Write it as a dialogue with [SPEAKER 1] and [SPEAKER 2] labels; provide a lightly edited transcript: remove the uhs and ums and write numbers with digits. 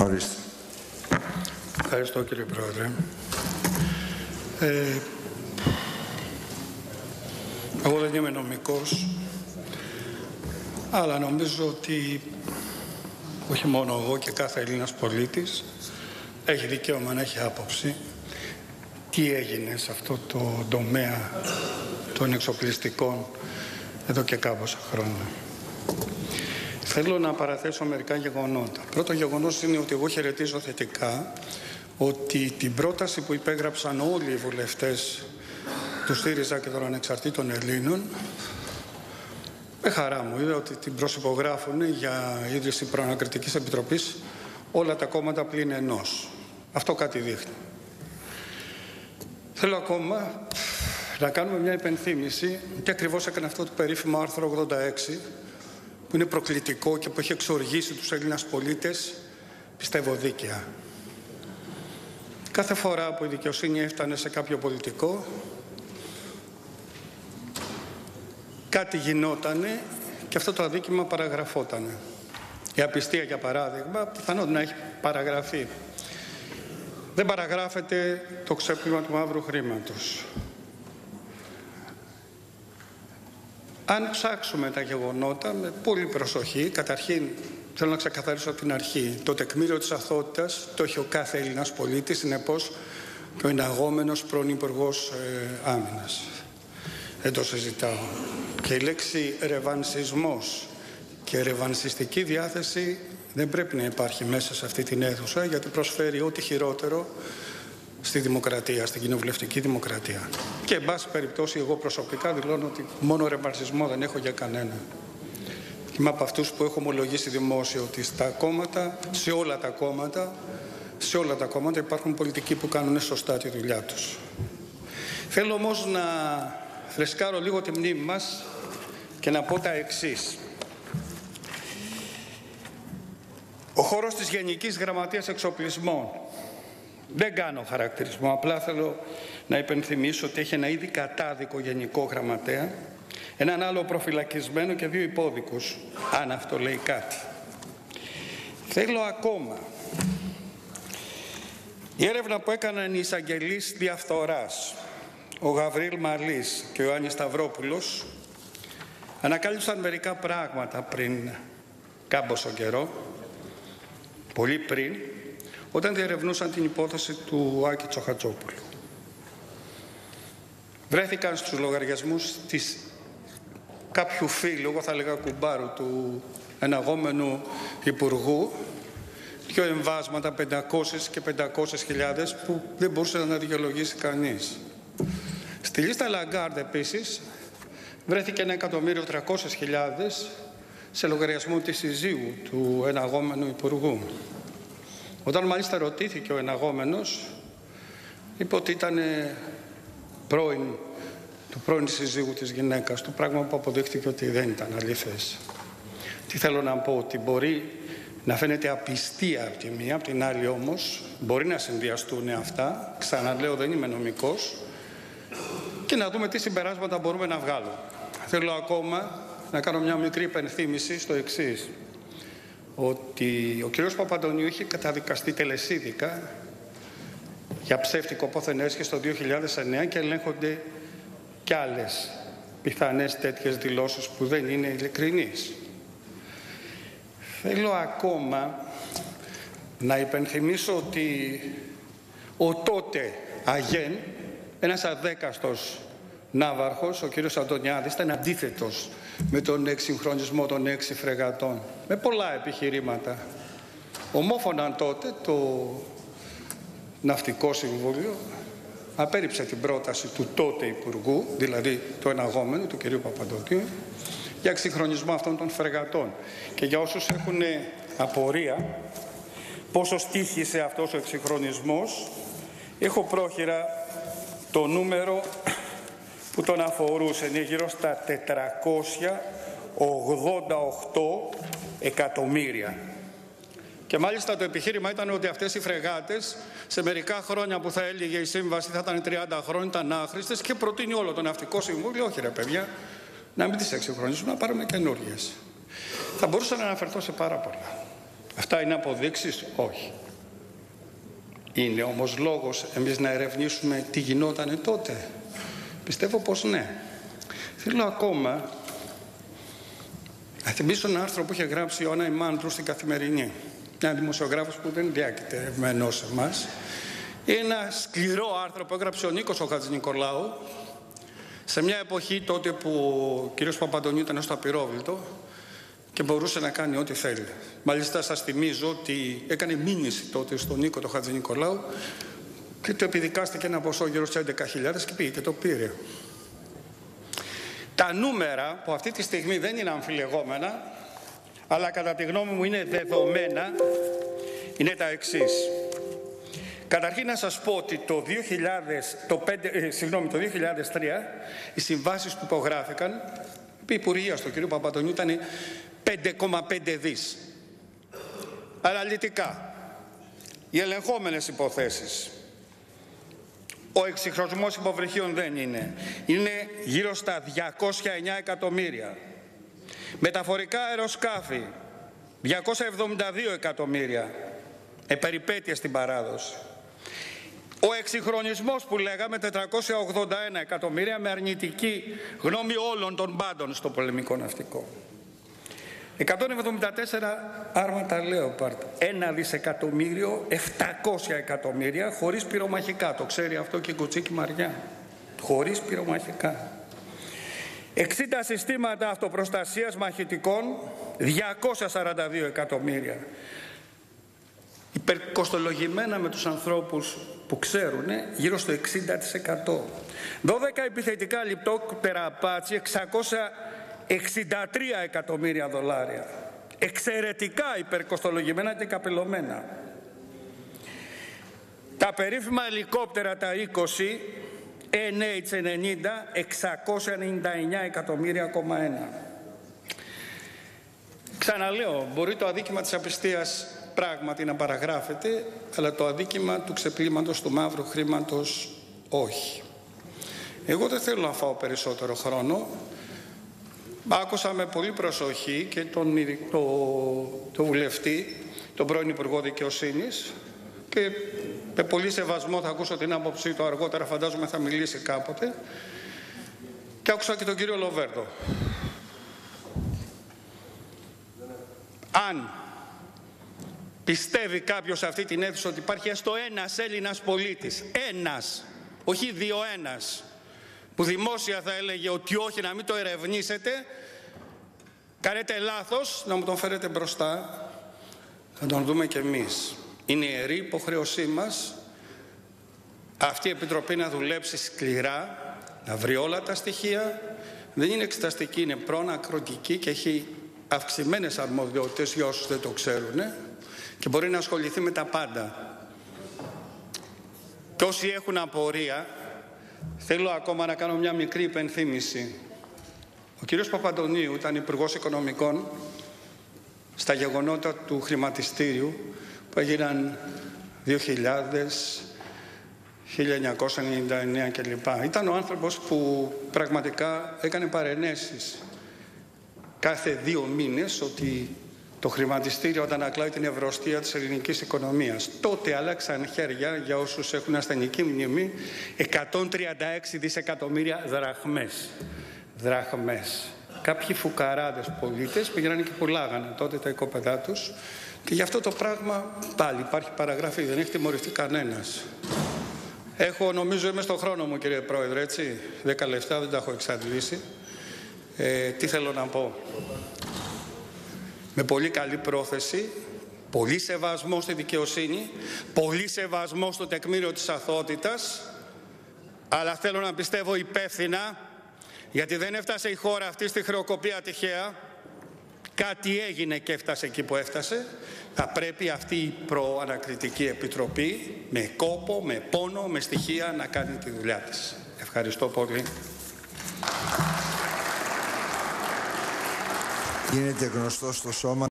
[SPEAKER 1] Ορίστε.
[SPEAKER 2] Ευχαριστώ κύριε Πρόεδρε. Εγώ δεν είμαι νομικός, αλλά νομίζω ότι όχι μόνο εγώ και κάθε Έλληνας πολίτης έχει δικαίωμα να έχει άποψη τι έγινε σε αυτό το τομέα των εξοπλιστικών εδώ και κάμποσα χρόνια. Θέλω να παραθέσω μερικά γεγονότα. Πρώτο γεγονός είναι ότι εγώ χαιρετίζω θετικά ότι την πρόταση που υπέγραψαν όλοι οι βουλευτές του ΣΥΡΙΖΑ και των Ανεξαρτήτων Ελλήνων, με χαρά μου είδα ότι την προσυπογράφουν για ίδρυση προανακριτικής επιτροπής όλα τα κόμματα πλην ενός. Αυτό κάτι δείχνει. Θέλω ακόμα να κάνουμε μια υπενθύμηση τι ακριβώς έκανε αυτό το περίφημο άρθρο 86, που είναι προκλητικό και που έχει εξοργήσει τους Έλληνας πολίτες, πιστεύω δίκαια. Κάθε φορά που η δικαιοσύνη έφτανε σε κάποιο πολιτικό, κάτι γινότανε και αυτό το αδίκημα παραγραφότανε. Η απιστία, για παράδειγμα, πιθανόν να έχει παραγραφεί. Δεν παραγράφεται το ξέπλυμα του μαύρου χρήματος. Αν ψάξουμε τα γεγονότα με πολύ προσοχή, καταρχήν θέλω να ξεκαθαρίσω από την αρχή. Το τεκμήριο της αθωότητας το έχει ο κάθε Έλληνας πολίτης, συνεπώς και ο εναγόμενος πρώην Υπουργός Άμυνας. Δεν το συζητάω. Και η λέξη ρεβανσισμός και ρεβανσιστική διάθεση δεν πρέπει να υπάρχει μέσα σε αυτή την αίθουσα, γιατί προσφέρει ό,τι χειρότερο στη δημοκρατία, στην κοινοβουλευτική δημοκρατία. Και εν πάση περιπτώσει εγώ προσωπικά δηλώνω ότι μόνο ρεβανσισμό δεν έχω για κανένα. Είμαι από αυτούς που έχω ομολογήσει δημόσιο ότι στα κόμματα, σε όλα τα κόμματα υπάρχουν πολιτικοί που κάνουν σωστά τη δουλειά τους. Θέλω όμως να φρεσκάρω λίγο τη μνήμη μας και να πω τα εξής. Ο χώρος της Γενικής Γραμματείας Εξοπλισμών, δεν κάνω χαρακτηρισμό, απλά θέλω να υπενθυμίσω ότι έχει ένα ήδη κατάδικο γενικό γραμματέα, έναν άλλο προφυλακισμένο και 2 υπόδικους, αν αυτό λέει κάτι. Θέλω ακόμα η έρευνα που έκαναν οι εισαγγελείς διαφθοράς, ο Γαβρίλ Μαλής και ο Ιωάννης Σταυρόπουλος, ανακάλυψαν μερικά πράγματα πριν κάμποσο καιρό, πολύ πριν, όταν διερευνούσαν την υπόθεση του Άκη Τσοχατσόπουλου. Βρέθηκαν στους λογαριασμούς της κάποιου φίλου, εγώ θα λέγα κουμπάρου, του εναγόμενου Υπουργού, 2 εμβάσματα 500 και 500.000 που δεν μπορούσε να δικαιολογήσει κανείς. Στη λίστα Λαγκάρντ επίσης βρέθηκε 1.300.000 σε λογαριασμό της συζύγου του εναγόμενου Υπουργού. Όταν μάλιστα ρωτήθηκε ο εναγόμενος, είπε ότι ήταν του πρώην συζύγου της γυναίκας του, πράγμα που αποδείχθηκε ότι δεν ήταν αλήθες. Τι θέλω να πω, ότι μπορεί να φαίνεται απιστία από τη μία, από την άλλη όμως μπορεί να συνδυαστούν αυτά, ξαναλέω δεν είμαι νομικός, και να δούμε τι συμπεράσματα μπορούμε να βγάλουμε. Θέλω ακόμα να κάνω μια μικρή υπενθύμηση στο εξής, ότι ο κ. Παπαντονίου είχε καταδικαστεί τελεσίδικα για ψεύτικο πόθεν έσχε το 2009 και ελέγχονται κι άλλες πιθανές τέτοιες δηλώσεις που δεν είναι ειλικρινείς. Θέλω ακόμα να υπενθυμίσω ότι ο τότε αγέν, ένας αδέκαστος ναύαρχος, ο κύριος Αντωνιάδης, ήταν αντίθετος με τον εξυγχρονισμό των 6 φρεγατών, με πολλά επιχειρήματα. Ομόφωναν τότε το Ναυτικό Συμβούλιο, απέρριψε την πρόταση του τότε Υπουργού, δηλαδή του εναγόμενου, του κυρίου Παπαντονίου, για εξυγχρονισμό αυτών των φρεγατών. Και για όσους έχουν απορία πόσο στοίχησε αυτός ο εξυγχρονισμός, έχω πρόχειρα το νούμερο που τον αφορούσε, είναι γύρω στα 488 εκατομμύρια. Και μάλιστα το επιχείρημα ήταν ότι αυτές οι φρεγάτες σε μερικά χρόνια που θα έλυγε η σύμβαση, θα ήταν 30 χρόνια, ήταν άχρηστες, και προτείνει όλο το Ναυτικό Συμβούλιο, όχι ρε παιδιά, να μην τις εξυγχρονίσουμε, να πάρουμε καινούργιες. Θα μπορούσα να αναφερθώ σε πάρα πολλά. Αυτά είναι αποδείξεις? Όχι. Είναι όμως λόγος εμείς να ερευνήσουμε τι γινότανε τότε? Πιστεύω πως ναι. Θέλω ακόμα να θυμίσω ένα άρθρο που είχε γράψει η Ιωάννα Ημάντρου στην Καθημερινή. Μια δημοσιογράφος που δεν διάκειται ευμένος σε εμάς. Ένα σκληρό άρθρο που έγραψε ο Νίκος ο Χατζηνικολάου σε μια εποχή τότε που ο κύριος Παπαντονίου ήταν στο απειρόβλητο και μπορούσε να κάνει ό,τι θέλει. Μάλιστα σας θυμίζω ότι έκανε μήνυση τότε στον Νίκο τον Χατζηνικολάου και του επιδικάστηκε ένα ποσό γύρω στις 11.000 και πήγε και το πήρε. Τα νούμερα που αυτή τη στιγμή δεν είναι αμφιλεγόμενα, αλλά κατά τη γνώμη μου είναι δεδομένα, είναι τα εξής. Καταρχήν να σας πω ότι το 2003 οι συμβάσεις που υπογράφηκαν επί υπουργεία στον κύριο Παπαντονίου ήταν 5,5 δις. Αναλυτικά, οι ελεγχόμενες υποθέσεις, ο εξυγχρονισμός υποβρυχίων δεν είναι. Είναι γύρω στα 209 εκατομμύρια. Μεταφορικά αεροσκάφη, 272 εκατομμύρια. Περιπέτειες στην παράδοση. Ο εξυγχρονισμός που λέγαμε 481 εκατομμύρια με αρνητική γνώμη όλων των πάντων στο πολεμικό ναυτικό. 174 άρματα Λέοπαρντ, 1 δισεκατομμύριο 700 εκατομμύρια χωρίς πυρομαχικά. Το ξέρει αυτό και η Κουτσίκη Μαριά. Χωρίς πυρομαχικά. 60 συστήματα αυτοπροστασίας μαχητικών, 242 εκατομμύρια. Υπερκοστολογημένα με τους ανθρώπους που ξέρουν, γύρω στο 60%. 12 επιθετικά λιπτόπτερα Απάτσι, 663 εκατομμύρια δολάρια. Εξαιρετικά υπερκοστολογημένα και καπελωμένα. Τα περίφημα ελικόπτερα τα 20, NH90, 699 εκατομμύρια,1. Ξαναλέω, μπορεί το αδίκημα της απιστίας πράγματι να παραγράφεται, αλλά το αδίκημα του ξεπλήματος του μαύρου χρήματος όχι. Εγώ δεν θέλω να φάω περισσότερο χρόνο. Άκουσα με πολύ προσοχή και τον βουλευτή, τον πρώην Υπουργό Δικαιοσύνης, και με πολύ σεβασμό θα ακούσω την άποψή του αργότερα, φαντάζομαι θα μιλήσει κάποτε, και άκουσα και τον κύριο Λοβέρδο. Αν πιστεύει κάποιος σε αυτή την αίθουσα ότι υπάρχει έστω ένας Έλληνας πολίτης, ένας, όχι δύο, ένας, που δημόσια θα έλεγε ότι όχι, να μην το ερευνήσετε, κάνετε λάθος, να μου τον φέρετε μπροστά, θα τον δούμε κι εμείς. Είναι ιερή υποχρέωσή μας αυτή η Επιτροπή να δουλέψει σκληρά, να βρει όλα τα στοιχεία. Δεν είναι εξεταστική, είναι προανακροτική και έχει αυξημένες αρμοδιότητες για όσους δεν το ξέρουν και μπορεί να ασχοληθεί με τα πάντα. Και όσοι έχουν απορία, θέλω ακόμα να κάνω μια μικρή υπενθύμηση. Ο κύριος Παπαντονίου ήταν Υπουργός Οικονομικών στα γεγονότα του χρηματιστήριου που έγιναν 2000, 1999 κλπ. Ήταν ο άνθρωπος που πραγματικά έκανε παρενέσεις κάθε 2 μήνες ότι το χρηματιστήριο αντανακλάει την ευρωστία της ελληνικής οικονομίας. Τότε άλλαξαν χέρια, για όσους έχουν ασθενική μνήμη, 136 δισεκατομμύρια δραχμές. Κάποιοι φουκαράδες πολίτες πήγαιναν και πουλάγανε τότε τα οικόπεδά τους και γι' αυτό το πράγμα πάλι υπάρχει παραγραφή, δεν έχει τιμωρηθεί κανένας. Νομίζω είμαι στον χρόνο μου, κύριε Πρόεδρε, έτσι, 10 λεπτά, δεν τα έχω εξαντλήσει. Τι θέλω να πω. Με πολύ καλή πρόθεση, πολύ σεβασμό στη δικαιοσύνη, πολύ σεβασμό στο τεκμήριο της αθωότητας, αλλά θέλω να πιστεύω υπεύθυνα, γιατί δεν έφτασε η χώρα αυτή στη χρεοκοπία τυχαία. Κάτι έγινε και έφτασε εκεί που έφτασε. Θα πρέπει αυτή η προανακριτική επιτροπή με κόπο, με πόνο, με στοιχεία να κάνει τη δουλειά της. Ευχαριστώ πολύ.
[SPEAKER 1] Γίνεται γνωστό στο σώμα